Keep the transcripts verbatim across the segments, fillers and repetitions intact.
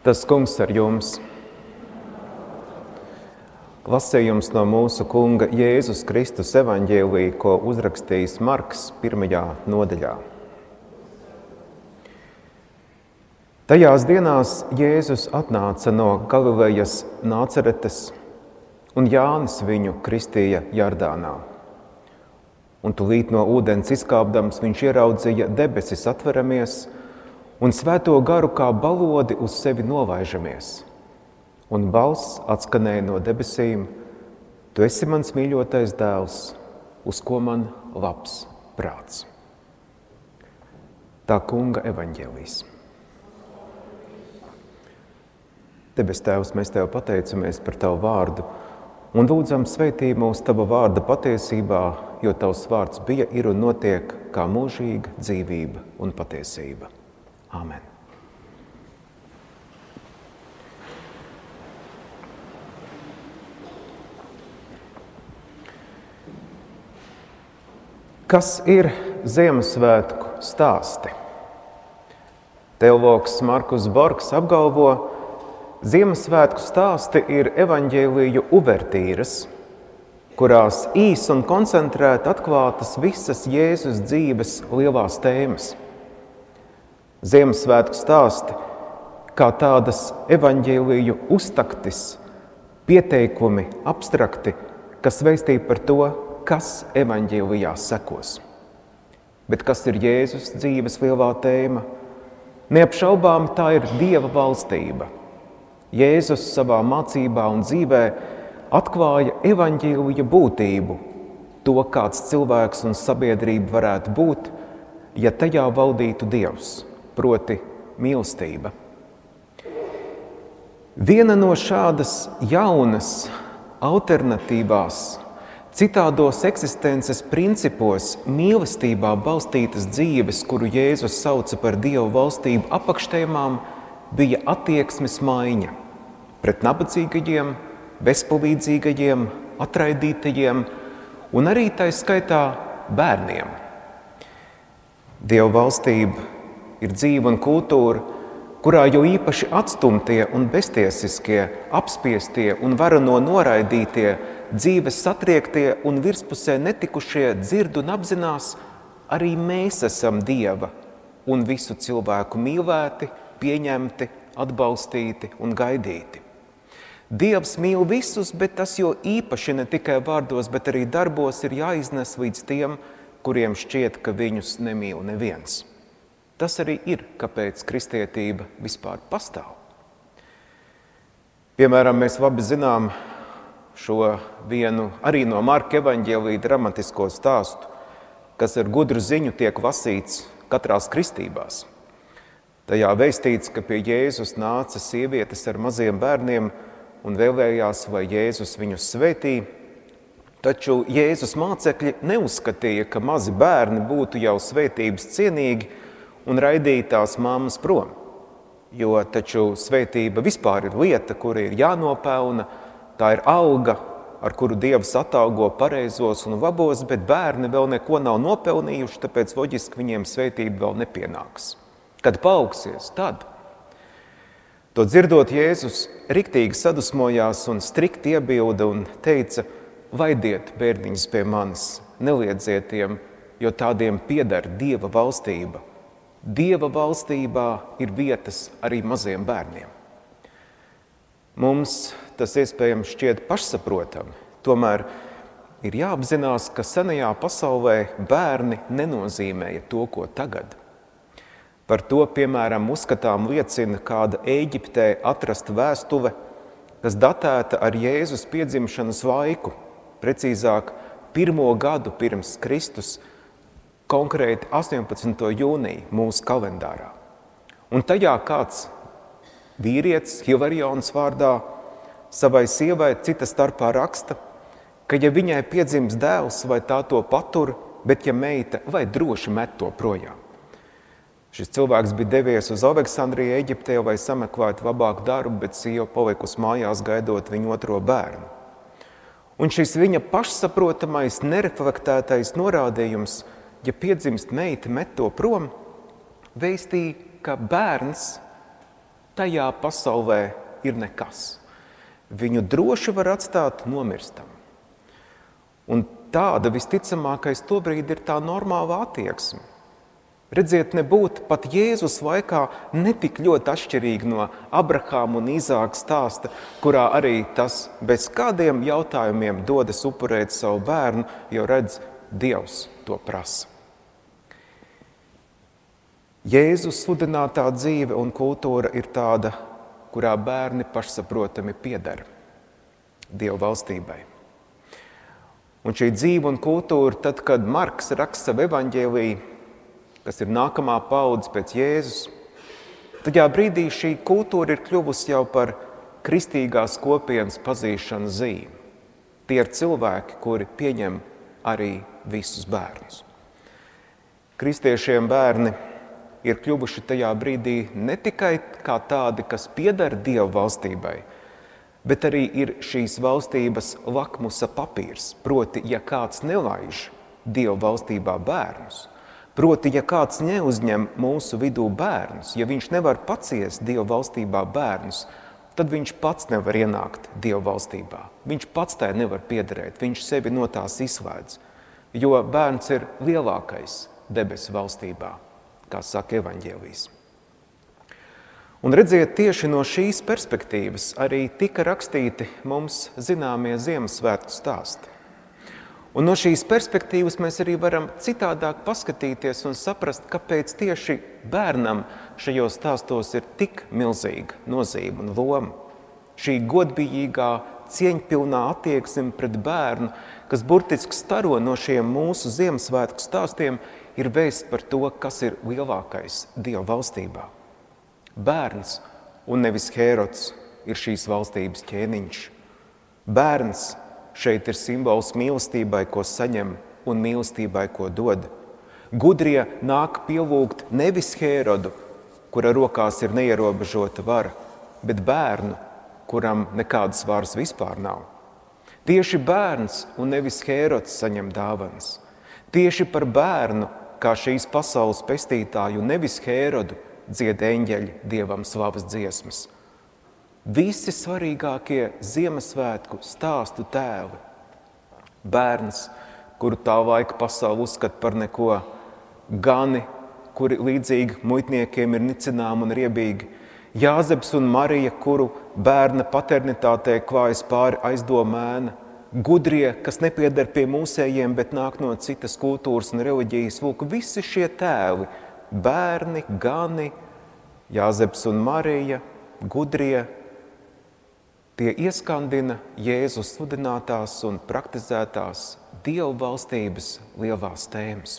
Tas kungs ar jums. Lasījums no mūsu kunga Jēzus Kristus evaņģēlija, ko uzrakstījis Marks pirmajā nodaļā. Tajās dienās Jēzus atnāca no Galilejas Nācaretes, un Jānis viņu kristīja Jardānā. Un tūlīt no ūdens izkāpdams viņš ieraudzīja debesis atveramies, un svēto garu kā balodi uz sevi novaižamies. Un balss atskanēja no debesīm: Tu esi mans mīļotais dēls, uz ko man labs prāts. Tā kunga evaņģēlijs. Debes Tēvs, mēs Tev pateicamies par Tavu vārdu un lūdzam sveitī mūs Tava vārda patiesībā, jo Tavs vārds bija, ir un notiek kā mūžīga dzīvība un patiesība. Āmen. Kas ir Ziemassvētku stāsti? Teologs Markus Borgs apgalvo, Ziemassvētku stāsti ir evaņģēliju uvertīras, kurās īs un koncentrēti atklātas visas Jēzus dzīves lielās tēmas. Ziemassvētku stāsti kā tādas evaņģēliju uztaktis, pieteikumi abstrakti, kas vēstīja par to, kas evaņģēlijā sekos. Bet kas ir Jēzus dzīves lielā tēma? Neapšaubām tā ir Dieva valstība. Jēzus savā mācībā un dzīvē atklāja evaņģēlija būtību, to, kāds cilvēks un sabiedrība varētu būt, ja tajā valdītu Dievs, proti mīlestība. Viena no šādas jaunas, alternatīvās, citādos eksistences principos mīlestībā balstītas dzīves, kuru Jēzus sauca par Dievu valstību apakštēmām, bija attieksmes maiņa pret nabadzīgajiem, bezpalīdzīgajiem, atraidītajiem un arī tai skaitā bērniem. Dieva valstība ir dzīve un kultūra, kurā jau īpaši atstumtie un beztiesiskie, apspiestie un varano noraidītie, dzīves satriektie un virspusē netikušie dzird un apzinās, arī mēs esam Dieva un visu cilvēku mīlēti, pieņemti, atbalstīti un gaidīti. Dievs mīl visus, bet tas jo īpaši ne tikai vārdos, bet arī darbos ir jāiznes līdz tiem, kuriem šķiet, ka viņus nemīl neviens. Tas arī ir, kāpēc kristietība vispār pastāv. Piemēram, mēs labi zinām šo vienu arī no Marka evaņģēlija dramatisko stāstu, kas ar gudru ziņu tiek lasīts katrās kristībās. Tajā vēstīts, ka pie Jēzus nāca sievietes ar maziem bērniem un vēlējās, lai Jēzus viņus svētī, taču Jēzus mācekļi neuzskatīja, ka mazi bērni būtu jau svētības cienīgi un raidīja tās mammas prom, jo taču svētība vispār ir lieta, kura ir jānopelna, tā ir alga, ar kuru Dievs atalgo pareizos un labos, bet bērni vēl neko nav nopelnījuši, tāpēc loģiski viņiem svētība vēl nepienāks. Kad paaugsies, tad. To dzirdot, Jēzus riktīgi sadusmojās un strikt iebilda un teica: Vaidiet bērniņus pie manis, neliedziet tiem, jo tādiem pieder Dieva valstība. Dieva valstībā ir vietas arī maziem bērniem. Mums tas iespējams šķiet pašsaprotami, tomēr ir jāapzinās, ka senajā pasaulē bērni nenozīmēja to, ko tagad. Par to, piemēram, uzskatām liecina kāda Ēģiptē atrasta vēstule, kas datēta ar Jēzus piedzimšanas laiku, precīzāk pirmo gadu pirms Kristus, konkrēti astoņpadsmito jūniju mūsu kalendārā. Un tajā kāds vīrietis, Hilarions vārdā, savai sievai cita starpā raksta, ka ja viņai piedzims dēls, vai tā to patur, bet ja meita, vai droši met to projām. Šis cilvēks bija devies uz Aleksandriju Eģiptē, lai sameklētu labāku darbu, bet sieva palikusi mājās gaidot viņu otro bērnu. Un šis viņa pašsaprotamais, nereflektētais norādījums, ja piedzimst meita, met to prom, vēstīja, ka bērns tajā pasaulē ir nekas. Viņu droši var atstāt nomirstam. Un tāda visticamākais tobrīd ir tā normāla attieksme. Redziet, nebūtu pat Jēzus laikā netik ļoti atšķirīgi no Abrahāma un Īzāka stāsta, kurā arī tas bez kādiem jautājumiem dodas upurēt savu bērnu, jo redz, Dievs to prasa. Jēzus sludinātā dzīve un kultūra ir tāda, kurā bērni pašsaprotami pieder Dieva valstībai. Un šī dzīve un kultūra, tad, kad Marks raksta savu evaņģēliju, kas ir nākamā paudze pēc Jēzus, tad jā, brīdī šī kultūra ir kļuvusi jau par kristīgās kopienas pazīšanas zīmi. Tie ir cilvēki, kuri pieņem arī visus bērnus. Kristiešiem bērni ir kļuvuši tajā brīdī ne tikai kā tādi, kas pieder Dieva valstībai, bet arī ir šīs valstības lakmusa papīrs. Proti, ja kāds nelaiž Dieva valstībā bērnus, proti, ja kāds neuzņem mūsu vidū bērnus, ja viņš nevar paciest Dieva valstībā bērnus, tad viņš pats nevar ienākt Dieva valstībā. Viņš pats tai nevar piederēt, viņš sevi no tās izslēdz, jo bērns ir lielākais debesu valstībā, kā saka evaņģēlijs. Un redziet, tieši no šīs perspektīvas arī tika rakstīti mums zināmie Ziemassvētku stāsti. Un no šīs perspektīvas mēs arī varam citādāk paskatīties un saprast, kāpēc tieši bērnam šajos stāstos ir tik milzīga nozīme un loma. Šī godbijīgā, cieņpilnā attieksme pret bērnu, kas burtiski staro no šiem mūsu Ziemassvētku stāstiem, ir vēsts par to, kas ir lielākais Dieva valstībā. Bērns, un nevis Hērods, ir šīs valstības ķēniņš. Bērns šeit ir simbols mīlestībai, ko saņem, un mīlestībai, ko dod. Gudrie nāk pielūgt nevis Hērodu, kura rokās ir neierobežota vara, bet bērnu, kuram nekādas varas vispār nav. Tieši bērns un nevis Hērods saņem dāvanas. Tieši par bērnu, kā šīs pasaules pestītāju, nevis Hērodu, dzied eņģeļi Dievam slavas dziesmas. Visi svarīgākie Ziemassvētku stāstu tēli. Bērns, kuru tā laika pasaule uzskata par neko, gani, kuri līdzīgi muitniekiem ir nicinām un riebīgi, Jāzeps un Marija, kuru bērna paternitātē klājas pāri aizdomēna, gudrie, kas nepieder pie mūsējiem, bet nāk no citas kultūras un reliģijas. Lūk, visi šie tēli, bērni, gani, Jāzeps un Marija, gudrie, tie ieskandina Jēzus sludinātās un praktizētās Dieva valstības lielās tēmas.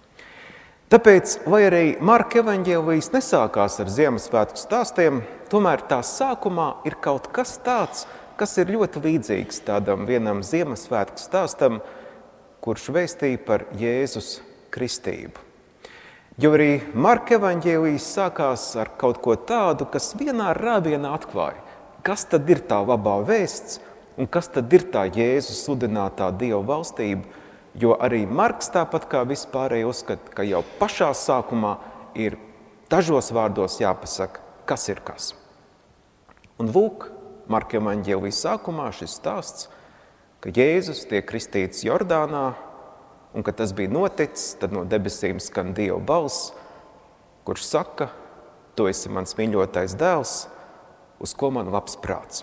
Tāpēc, lai arī Marka evaņģēlijs nesākās ar Ziemassvētku stāstiem, tomēr tā sākumā ir kaut kas tāds, kas ir ļoti līdzīgs tādam vienam Ziemassvētku stāstam, kurš vēstīja par Jēzus kristību. Jo arī Marka evaņģēlijs sākās ar kaut ko tādu, kas vienā rāvienā atklāja, kas tad ir tā labā vēsts un kas tad ir tā Jēzus sludinātā Dieva valstība, jo arī Marks tāpat kā vispārēji uzskata, ka jau pašā sākumā ir dažos vārdos jāpasaka, kas ir kas. Un lūk, Marka evaņģēlijas sākumā šis stāsts, ka Jēzus tiek kristīts Jordānā, un kad tas bija noticis, tad no debesīm skan Dieva balss, kurš saka, tu esi mans mīļotais dēls, uz ko man labs prāts.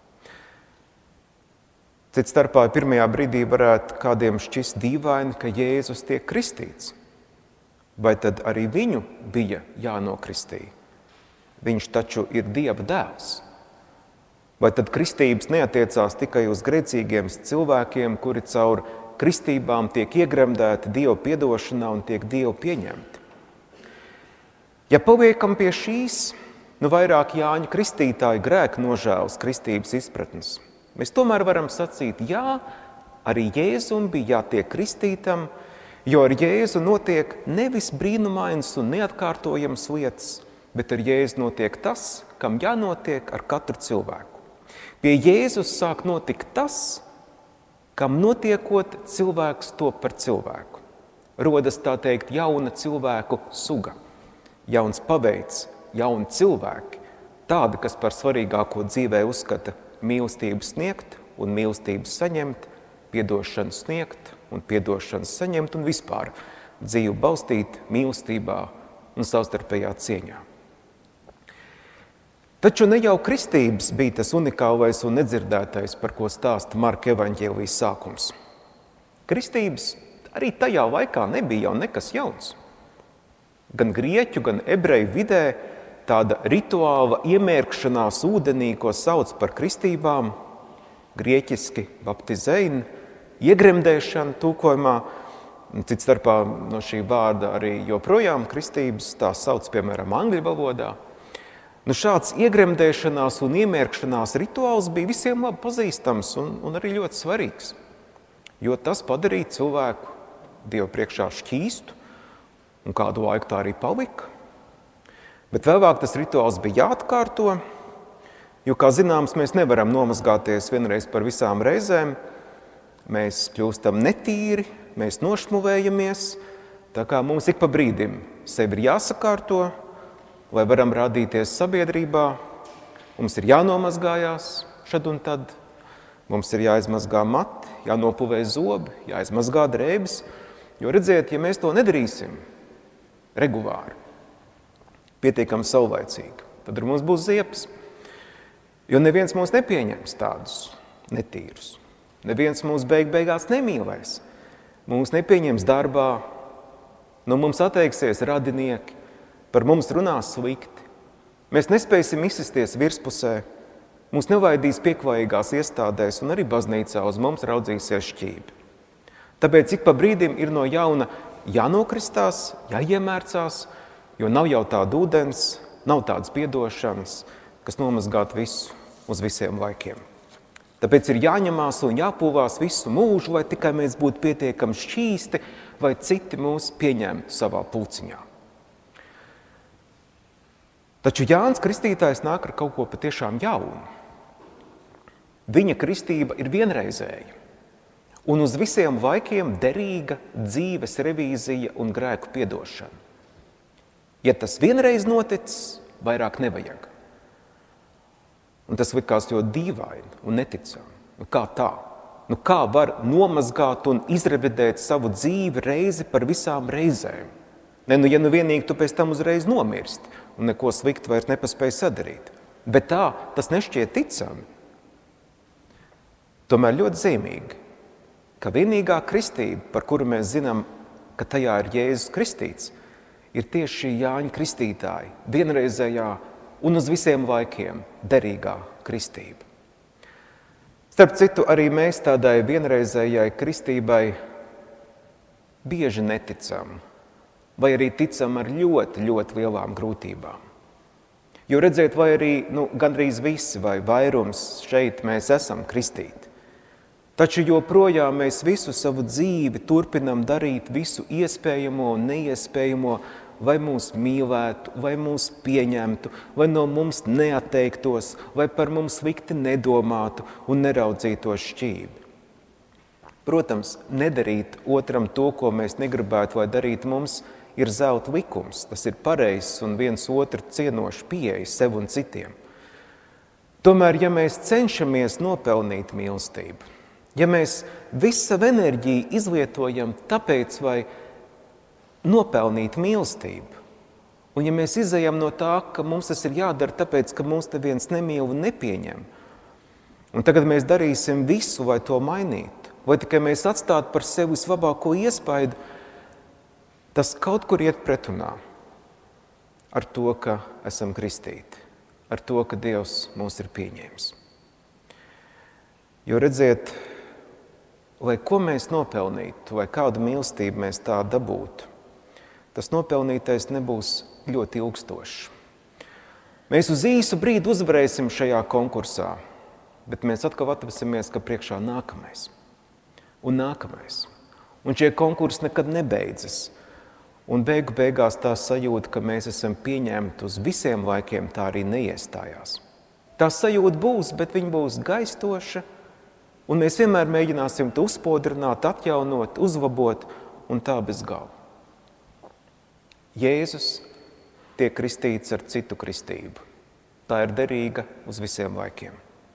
Cits starpā pirmajā brīdī varētu kādiem šķist dīvaini, ka Jēzus tiek kristīts. Vai tad arī viņu bija jānokristī? Viņš taču ir Dieva dēls. Vai tad kristības neatiecās tikai uz grēcīgiem cilvēkiem, kuri caur kristībām tiek iegremdēti Dieva piedošanā un tiek Dievu pieņemti? Ja paliekam pie šīs, nu vairāk Jāņa Kristītāja grēka nožēlas kristības izpratnes, mēs tomēr varam sacīt, jā, arī Jēzum bija jātiek kristītam, jo ar Jēzu notiek nevis brīnumainas un neatkārtojams lietas, bet ar Jēzu notiek tas, kam jānotiek ar katru cilvēku. Pie Jēzus sāk notikt tas, kam notiekot cilvēks top par cilvēku. Rodas tā teikt jauna cilvēku suga, jauns paveids, jauni cilvēki, tādi, kas par svarīgāko dzīvē uzskata mīlestību sniegt un mīlestību saņemt, piedošanu sniegt un piedošanu saņemt un vispār dzīvi balstīt mīlestībā un savstarpējā cieņā. Taču ne jau kristības bija tas unikālais un nedzirdētais, par ko stāsta Marka evaņģēlijas sākums. Kristības arī tajā laikā nebija jau nekas jauns. Gan grieķu, gan ebreju vidē tāda rituāla iemērkšanās ūdenī, ko sauc par kristībām, grieķiski baptizein, iegremdēšana tūkojumā, cits starpā no šī vārda arī joprojām kristības, tā sauc, piemēram, angļu valodā. Nu, šāds iegremdēšanās un iemērkšanās rituāls bija visiem labi pazīstams un, un arī ļoti svarīgs, jo tas padarīja cilvēku Dievu priekšā šķīstu, un kādu laiku tā arī palika. Bet vēlāk tas rituāls bija jāatkārto, jo, kā zināms, mēs nevaram nomazgāties vienreiz par visām reizēm. Mēs kļūstam netīri, mēs nošmuvējamies, tā kā mums ik pa brīdim sevi ir jāsakārto, lai varam rādīties sabiedrībā. Mums ir jānomazgājās šad un tad, mums ir jāizmazgā mati, jānopuvē zobi, jāizmazgā drēbes, jo redziet, ja mēs to nedarīsim regulāri, pietiekami saulaicīgi, tad ar mums būs ziepes, jo neviens mūs nepieņems tādus netīrus. Neviens mūs beig beigās nemīlēs, mūs nepieņems darbā, no mums atteiksies radinieki, par mums runās slikti, mēs nespēsim izsisties virspusē, mūs nevaidīs pieklājīgās iestādēs un arī baznīcā uz mums raudzīsies šķībi. Tāpēc ik pa brīdim ir no jauna jānokristās, jāiemērcās, jo nav jau tāda ūdens, nav tādas piedošanas, kas nomazgātu visu uz visiem laikiem. Tāpēc ir jāņemās un jāpūvās visu mūžu, lai tikai mēs būtu pietiekami šķīsti, vai citi mūs pieņemtu savā pulciņā. Taču Jānis Kristītājs nāk ar kaut ko patiešām jaunu. Viņa kristība ir vienreizēja un uz visiem laikiem derīga dzīves revīzija un grēku piedošana. Ja tas vienreiz noticis, vairāk nevajag. Un tas likās ļoti dīvaini un neticami. Nu, kā tā? Nu, kā var nomazgāt un izrevidēt savu dzīvi reizi par visām reizēm? Ne, nu, ja nu vienīgi tu pēc tam uzreiz nomirst un neko sliktu vairs nepaspēj sadarīt. Bet tā, tas nešķiet ticami. Tomēr ļoti zīmīgi, ka vienīgā kristība, par kuru mēs zinām, ka tajā ir Jēzus kristīts, ir tieši šī Jāņa Kristītāja, vienreizējā un uz visiem laikiem derīgā kristība. Starp citu, arī mēs tādai vienreizējai kristībai bieži neticam, vai arī ticam ar ļoti, ļoti lielām grūtībām. Jo redziet, vai arī nu, gandrīz visi vai vairums šeit mēs esam kristīti. Taču joprojām mēs visu savu dzīvi turpinam darīt visu iespējamo un neiespējamo, vai mūs mīlētu, vai mūs pieņemtu, vai no mums neatteiktos, vai par mums slikti nedomātu un neraudzītos šķīvi. Protams, nedarīt otram to, ko mēs negribētu, lai darītu mums, ir zelta likums. Tas ir pareizs un viens otru cienošs pieeja sev un citiem. Tomēr, ja mēs cenšamies nopelnīt mīlestību, ja mēs visu savu enerģiju izlietojam tāpēc, vai nopelnīt mīlestību, un ja mēs izejam no tā, ka mums tas ir jādara tāpēc, ka mums neviens nemīl un nepieņem, un tagad mēs darīsim visu, lai to mainītu, vai tikai mēs atstātu par sevi vislabāko iespaidu, tas kaut kur iet pretrunā ar to, ka esam kristīti, ar to, ka Dievs mūs ir pieņēmis. Jo redziet, lai ko mēs nopelnītu, vai kādu mīlestību mēs tā dabūtu, tas nopelnītais nebūs ļoti ilgstošs. Mēs uz īsu brīdi uzvarēsim šajā konkursā, bet mēs atkal atvesimies, ka priekšā nākamais un nākamais. Un šie konkursi nekad nebeidzas. Un beigu beigās tā sajūta, ka mēs esam pieņemti uz visiem laikiem, tā arī neiestājās. Tā sajūta būs, bet viņa būs gaistoša, un mēs vienmēr mēģināsim to uzspodrināt, atjaunot, uzlabot, un tā bez gala. Jēzus tiek kristīts ar citu kristību. Tā ir derīga uz visiem laikiem.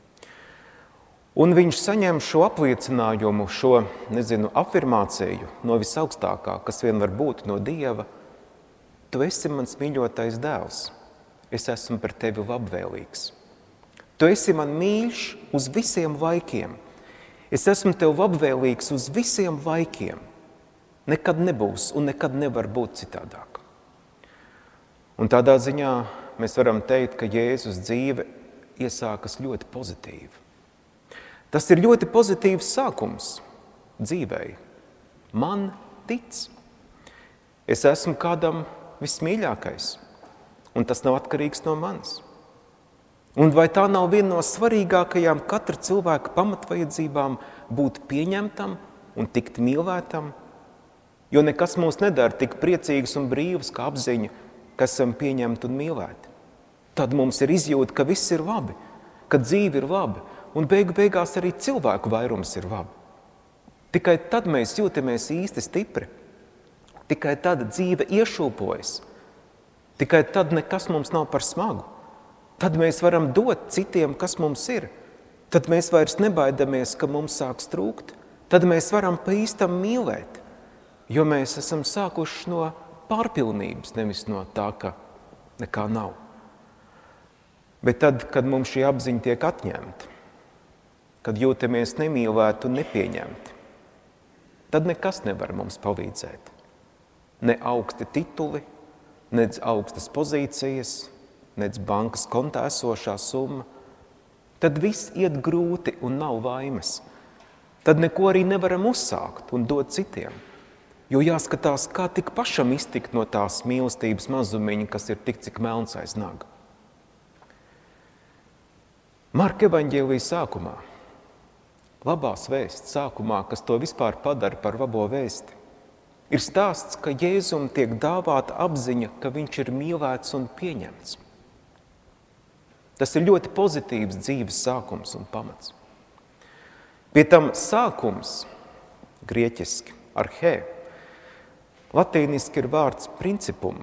Un viņš saņem šo apliecinājumu, šo, nezinu, afirmāciju no visaugstākā, kas vien var būt no Dieva. Tu esi mans mīļotais dēls, es esmu par tevi labvēlīgs. Tu esi man mīļš uz visiem laikiem. Es esmu tev labvēlīgs uz visiem laikiem. Nekad nebūs un nekad nevar būt citādāk. Un tādā ziņā mēs varam teikt, ka Jēzus dzīve iesākas ļoti pozitīvi. Tas ir ļoti pozitīvs sākums dzīvei. Man tic. Es esmu kādam vismīļākais, un tas nav atkarīgs no manis. Un vai tā nav viena no svarīgākajām katra cilvēka pamatvajadzībām būt pieņemtam un tikt mīlētam? Jo nekas mūs nedara tik priecīgus un brīvus kā apziņa, ka esam pieņemti un mīlēti. Tad mums ir izjūta, ka viss ir labi, ka dzīve ir labi, un beigu beigās arī cilvēku vairums ir labi. Tikai tad mēs jūtamies īsti stipri. Tikai tad dzīve iešūpojas. Tikai tad nekas mums nav par smagu. Tad mēs varam dot citiem, kas mums ir. Tad mēs vairs nebaidamies, ka mums sāks trūkt. Tad mēs varam pa īstam mīlēt, jo mēs esam sākuši no pārpilnības, nevis no tā, ka nekā nav. Bet tad, kad mums šī apziņa tiek atņemta, kad jūtamies nemīlēti un nepieņemti, tad nekas nevar mums palīdzēt. Ne augsti tituli, nec augstas pozīcijas, nec bankas kontā esošā summa. Tad viss iet grūti un nav vaimes. Tad neko arī nevaram uzsākt un dot citiem. Jo jāskatās, kā tik pašam iztikt no tās mīlestības mazumiņa, kas ir tik cik melns aiz naga. Marka evaņģēlija sākumā, labās vēsts sākumā, kas to vispār padara par labo vēsti, ir stāsts, ka Jēzum tiek dāvāta apziņa, ka viņš ir mīlēts un pieņemts. Tas ir ļoti pozitīvs dzīves sākums un pamats. Pie tam sākums, grieķiski, arhē, latīniski ir vārds principum.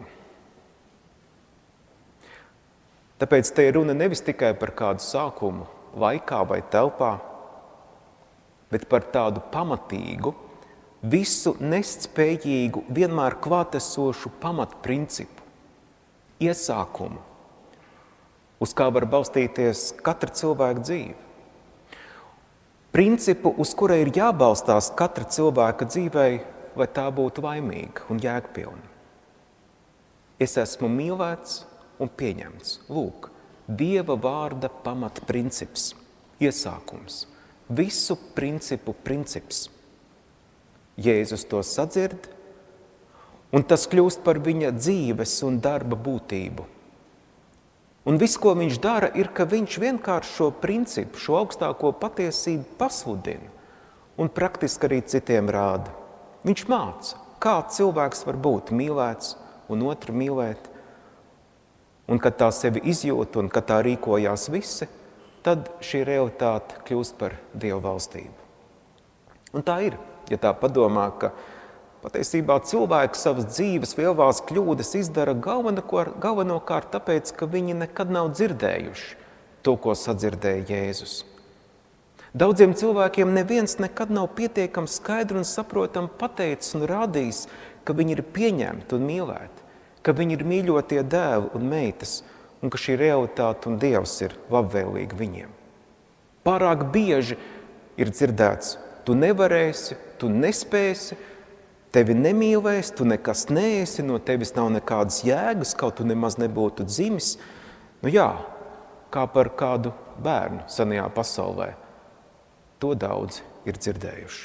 Tāpēc te ir runa nevis tikai par kādu sākumu laikā vai telpā, bet par tādu pamatīgu, visu nest spējīgu, vienmēr klātesošu pamatprincipu, iesākumu, uz kā var balstīties katra cilvēka dzīve. Principu, uz kura ir jābalstās katra cilvēka dzīvei, lai tā būtu laimīga un jēgpilna. Es esmu mīlēts un pieņemts. Lūk, Dieva vārda pamatprincips, iesākums, visu principu princips. Jēzus to sadzird, un tas kļūst par viņa dzīves un darba būtību. Un viss, ko viņš dara, ir, ka viņš vienkārši šo principu, šo augstāko patiesību pasludina un praktiski arī citiem rāda. Viņš māca, kā cilvēks var būt mīlēts un otru mīlēt. Un kad tā sevi izjūt un kad tā rīkojās visi, tad šī realitāte kļūst par Dieva valstību. Un tā ir, ja tā padomā, ka patiesībā cilvēks savas dzīves lielās kļūdas izdara galvenokārt tāpēc, ka viņi nekad nav dzirdējuši to, ko sadzirdēja Jēzus. Daudziem cilvēkiem neviens nekad nav pietiekami skaidri un saprotami pateicis un rādījis, ka viņi ir pieņemti un mīlēti, ka viņi ir mīļotie dēli un meitas, un ka šī realitāte un Dievs ir labvēlīgi viņiem. Pārāk bieži ir dzirdēts, tu nevarēsi, tu nespēsi, tevi nemīlēs, tu nekas neesi, no tevis nav nekādas jēgas, kaut tu nemaz nebūtu dzimis. Nu jā, kā par kādu bērnu senajā pasaulē. To daudz ir dzirdējuši.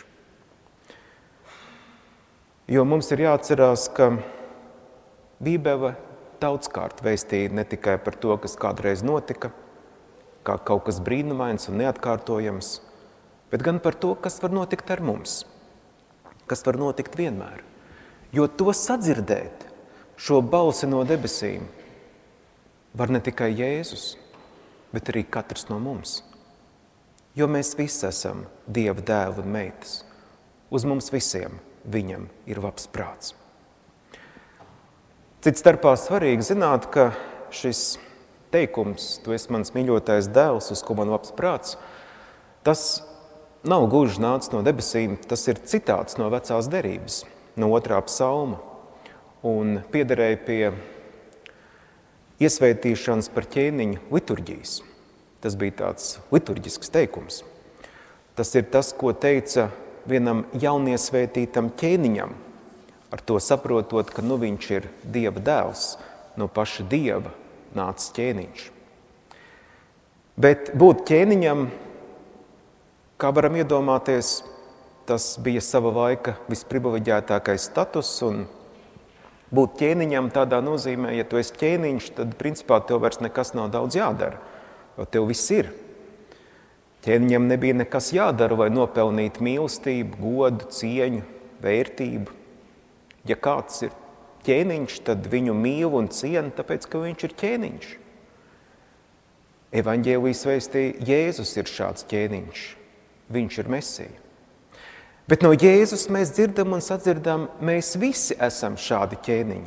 Jo mums ir jāatcerās, ka Bībele daudzkārt vēstīja ne tikai par to, kas kādreiz notika, kā kaut kas brīnumains un neatkārtojams, bet gan par to, kas var notikt ar mums, kas var notikt vienmēr. Jo to sadzirdēt, šo balsi no debesīm, var ne tikai Jēzus, bet arī katrs no mums. Jo mēs visi esam Dieva dēli un meitas. Uz mums visiem viņam ir labs prāts. Cits starpā svarīgi zināt, ka šis teikums, tu esi mans mīļotais dēls, uz ko man labs prāts, tas nav gluži nācis no debesīm, tas ir citāts no vecās derības, no otrā psalma, un piederēja pie iesvētīšanas par ķēniņu liturģijas. Tas bija tāds liturģisks teikums. Tas ir tas, ko teica vienam jauniesvētītam ķēniņam, ar to saprotot, ka nu viņš ir Dieva dēls, no paša Dieva nācis ķēniņš. Bet būt ķēniņam, kā varam iedomāties, tas bija sava laika visprivileģētākais status, un būt ķēniņam tādā nozīmē, ja tu esi ķēniņš, tad principā tev vairs nekas nav daudz jādara, jo tev viss ir. Ķēniņam nebija nekas jādara, lai nopelnītu mīlestību, godu, cieņu, vērtību. Ja kāds ir ķēniņš, tad viņu mīl un ciena, tāpēc, ka viņš ir ķēniņš. Evaņģēlijas vēstī Jēzus ir šāds ķēniņš. Viņš ir Mesija. Bet no Jēzus mēs dzirdam un sadzirdam, mēs visi esam šādi ķēniņi.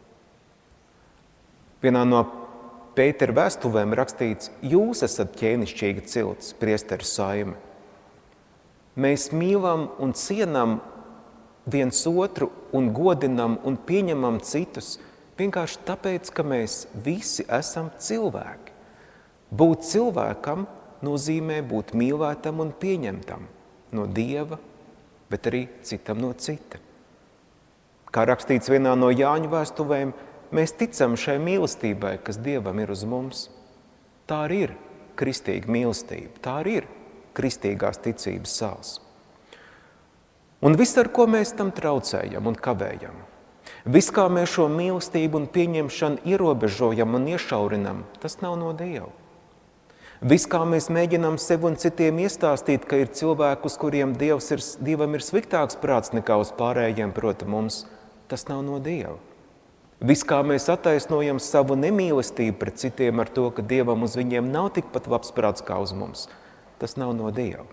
Vienā no Pētera vēstulēm rakstīts, jūs esat ķēnišķīga cilts, priesteru saime. Mēs mīlam un cienam viens otru un godinam un pieņemam citus vienkārši tāpēc, ka mēs visi esam cilvēki. Būt cilvēkam nozīmē būt mīlētam un pieņemtam no Dieva, bet arī citam no cita. Kā rakstīts vienā no Jāņu vēstulēm, mēs ticam šai mīlestībai, kas Dievam ir uz mums. Tā arī ir kristīga mīlestība, tā arī ir kristīgās ticības sāls. Un viss, ar ko mēs tam traucējam un kavējam, viss, kā mēs šo mīlestību un pieņemšanu ierobežojam un iešaurinam, tas nav no Dieva. Viss, kā mēs mēģinām sev un citiem iestāstīt, ka ir cilvēki, uz kuriem Dievs ir, Dievam ir sliktāks prāts nekā uz pārējiem, proti mums, tas nav no Dieva. Viss, kā mēs attaisnojam savu nemīlestību pret citiem ar to, ka Dievam uz viņiem nav tikpat labs prāts kā uz mums, tas nav no Dieva.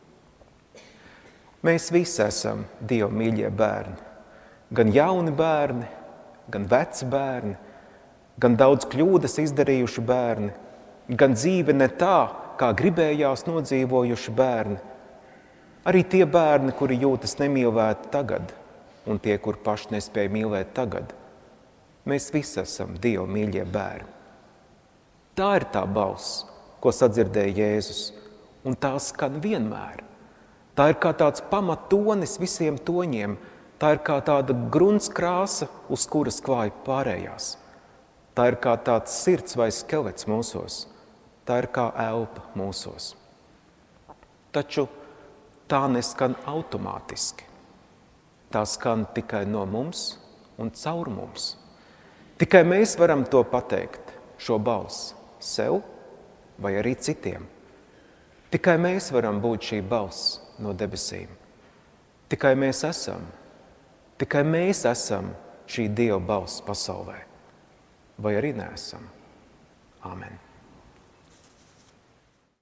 Mēs visi esam Dieva mīļie bērni, gan jauni bērni, gan veci bērni, gan daudz kļūdas izdarījuši bērni, gan dzīve ne tā, kā gribējās nodzīvojuši bērni. Arī tie bērni, kuri jūtas nemīlēti tagad, un tie, kur paši nespēja mīlēt tagad. Mēs visi esam Dieva mīļie bērni. Tā ir tā balss, ko sadzirdēja Jēzus, un tā skan vienmēr. Tā ir kā tāds pamatonis visiem toņiem, tā ir kā tāda gruntskrāsa, uz kuras klāja pārējās. Tā ir kā tāds sirds vai skelets mūsos, tā ir kā elpa mūsos. Taču tā neskan automātiski. Tā skan tikai no mums un caur mums. Tikai mēs varam to pateikt, šo balsi, sev vai arī citiem. Tikai mēs varam būt šī balss no debesīm. Tikai mēs esam, tikai mēs esam šī Dieva balss pasaulē. Vai arī neesam. Āmen.